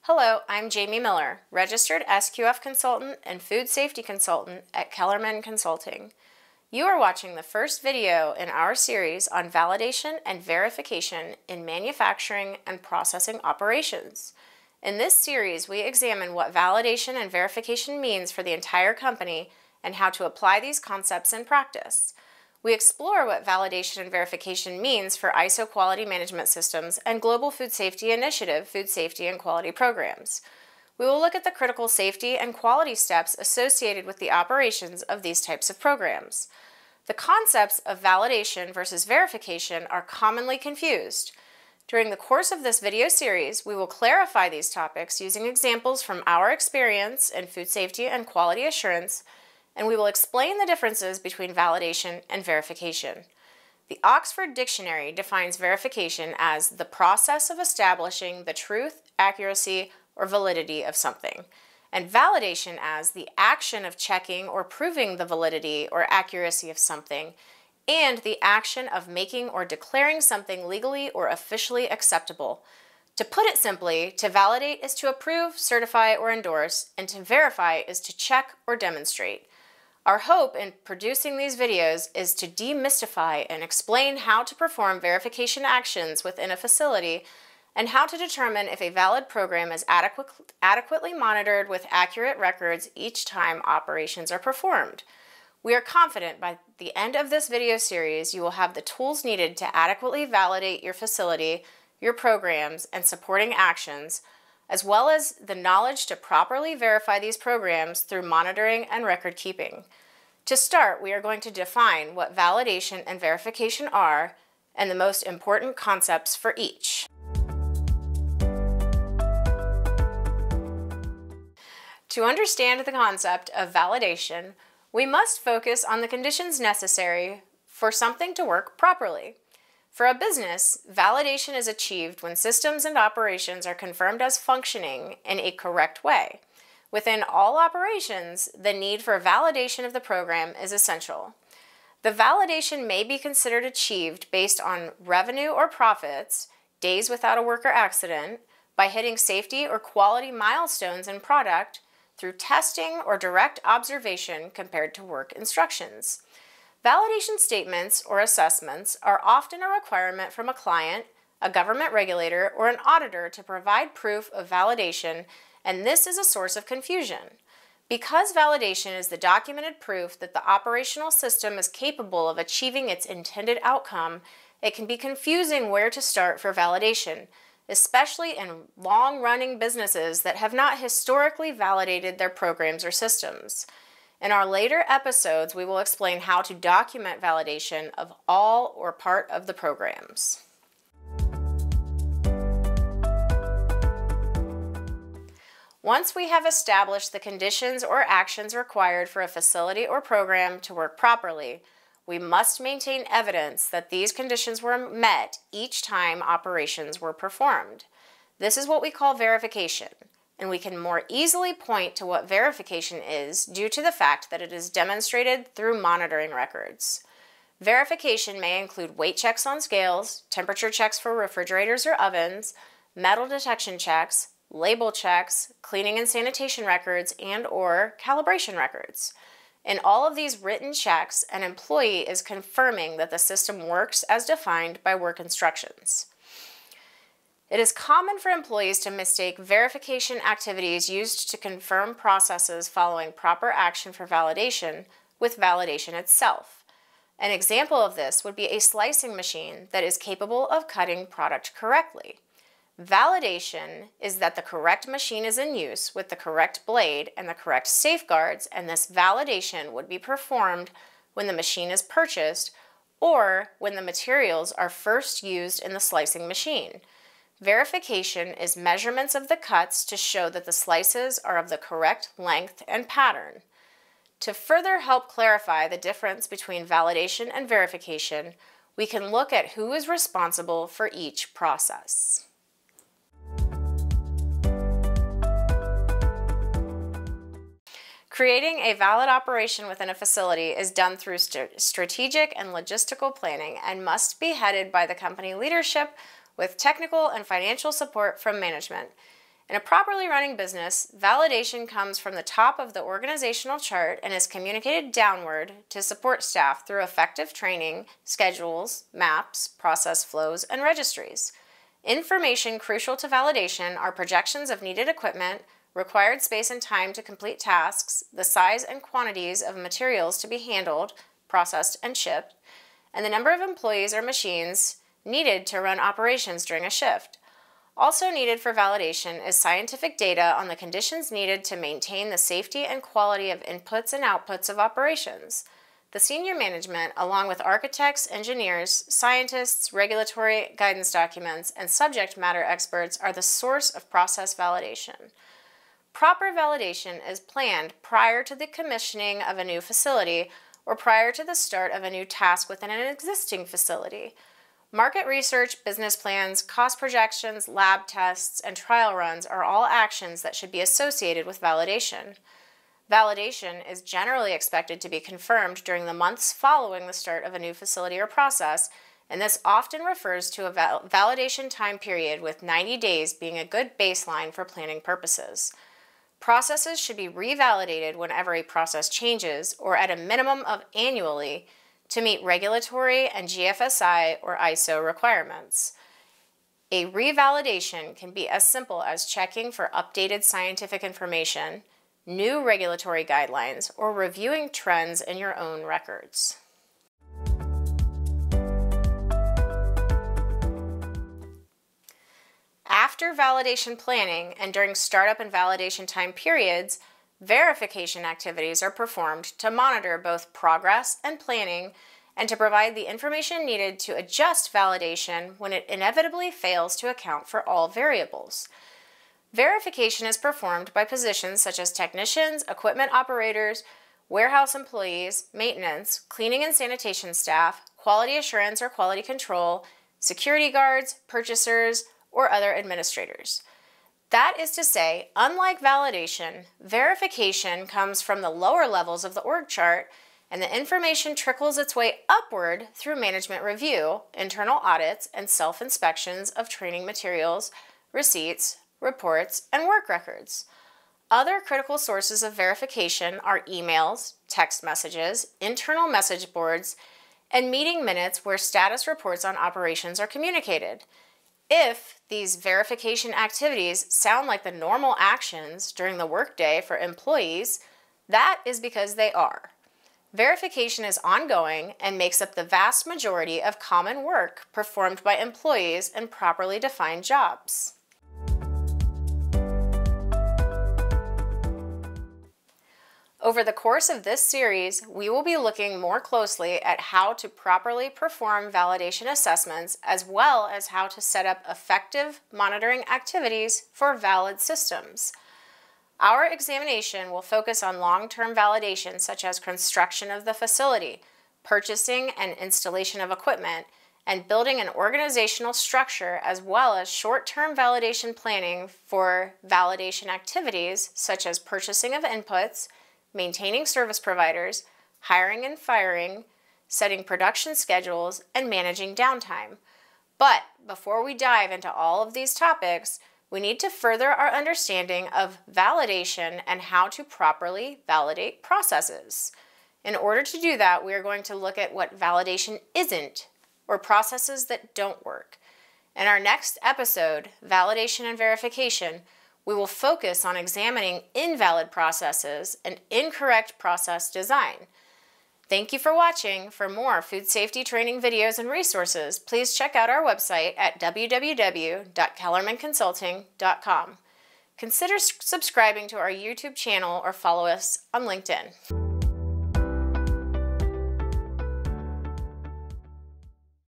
Hello, I'm Jamie Miller, Registered SQF Consultant and Food Safety Consultant at Kellerman Consulting. You are watching the first video in our series on validation and verification in manufacturing and processing operations. In this series, we examine what validation and verification means for the entire company and how to apply these concepts in practice. We explore what validation and verification means for ISO quality management systems and Global Food Safety Initiative food safety and quality programs. We will look at the critical safety and quality steps associated with the operations of these types of programs. The concepts of validation versus verification are commonly confused. During the course of this video series, we will clarify these topics using examples from our experience in food safety and quality assurance, and we will explain the differences between validation and verification. The Oxford Dictionary defines verification as the process of establishing the truth, accuracy, or validity of something, and validation as the action of checking or proving the validity or accuracy of something, and the action of making or declaring something legally or officially acceptable. To put it simply, to validate is to approve, certify, or endorse, and to verify is to check or demonstrate. Our hope in producing these videos is to demystify and explain how to perform verification actions within a facility and how to determine if a valid program is adequately monitored with accurate records each time operations are performed. We are confident by the end of this video series you will have the tools needed to adequately validate your facility, your programs, and supporting actions, as well as the knowledge to properly verify these programs through monitoring and record keeping. To start, we are going to define what validation and verification are and the most important concepts for each. To understand the concept of validation, we must focus on the conditions necessary for something to work properly. For a business, validation is achieved when systems and operations are confirmed as functioning in a correct way. Within all operations, the need for validation of the program is essential. The validation may be considered achieved based on revenue or profits, days without a worker accident, by hitting safety or quality milestones in product, through testing or direct observation compared to work instructions. Validation statements or assessments are often a requirement from a client, a government regulator, or an auditor to provide proof of validation, and this is a source of confusion. Because validation is the documented proof that the operational system is capable of achieving its intended outcome, it can be confusing where to start for validation, especially in long-running businesses that have not historically validated their programs or systems. In our later episodes, we will explain how to document validation of all or part of the programs. Once we have established the conditions or actions required for a facility or program to work properly, we must maintain evidence that these conditions were met each time operations were performed. This is what we call verification, and we can more easily point to what verification is due to the fact that it is demonstrated through monitoring records. Verification may include weight checks on scales, temperature checks for refrigerators or ovens, metal detection checks, label checks, cleaning and sanitation records, and/or calibration records. In all of these written checks, an employee is confirming that the system works as defined by work instructions. It is common for employees to mistake verification activities used to confirm processes following proper action for validation with validation itself. An example of this would be a slicing machine that is capable of cutting product correctly. Validation is that the correct machine is in use with the correct blade and the correct safeguards, and this validation would be performed when the machine is purchased or when the materials are first used in the slicing machine. Verification is measurements of the cuts to show that the slices are of the correct length and pattern. To further help clarify the difference between validation and verification, we can look at who is responsible for each process. Creating a valid operation within a facility is done through strategic and logistical planning and must be headed by the company leadership with technical and financial support from management. In a properly running business, validation comes from the top of the organizational chart and is communicated downward to support staff through effective training, schedules, maps, process flows, and registries. Information crucial to validation are projections of needed equipment, required space and time to complete tasks, the size and quantities of materials to be handled, processed, and shipped, and the number of employees or machines needed to run operations during a shift. Also needed for validation is scientific data on the conditions needed to maintain the safety and quality of inputs and outputs of operations. The senior management, along with architects, engineers, scientists, regulatory guidance documents, and subject matter experts, are the source of process validation. Proper validation is planned prior to the commissioning of a new facility or prior to the start of a new task within an existing facility. Market research, business plans, cost projections, lab tests, and trial runs are all actions that should be associated with validation. Validation is generally expected to be confirmed during the months following the start of a new facility or process, and this often refers to a validation time period, with 90 days being a good baseline for planning purposes. Processes should be revalidated whenever a process changes, or at a minimum of annually, to meet regulatory and GFSI or ISO requirements. A revalidation can be as simple as checking for updated scientific information, new regulatory guidelines, or reviewing trends in your own records. After validation planning and during startup and validation time periods, verification activities are performed to monitor both progress and planning and to provide the information needed to adjust validation when it inevitably fails to account for all variables. Verification is performed by positions such as technicians, equipment operators, warehouse employees, maintenance, cleaning and sanitation staff, quality assurance or quality control, security guards, purchasers, or other administrators. That is to say, unlike validation, verification comes from the lower levels of the org chart, and the information trickles its way upward through management review, internal audits, and self-inspections of training materials, receipts, reports, and work records. Other critical sources of verification are emails, text messages, internal message boards, and meeting minutes where status reports on operations are communicated. If these verification activities sound like the normal actions during the workday for employees, that is because they are. Verification is ongoing and makes up the vast majority of common work performed by employees in properly defined jobs. Over the course of this series, we will be looking more closely at how to properly perform validation assessments, as well as how to set up effective monitoring activities for valid systems. Our examination will focus on long-term validation, such as construction of the facility, purchasing and installation of equipment, and building an organizational structure, as well as short-term validation planning for validation activities, such as purchasing of inputs, maintaining service providers, hiring and firing, setting production schedules, and managing downtime. But before we dive into all of these topics, we need to further our understanding of validation and how to properly validate processes. In order to do that, we are going to look at what validation isn't, or processes that don't work. In our next episode, Validation and Verification, we will focus on examining invalid processes and incorrect process design. Thank you for watching. For more food safety training videos and resources, please check out our website at www.kellermanconsulting.com. Consider subscribing to our YouTube channel or follow us on LinkedIn.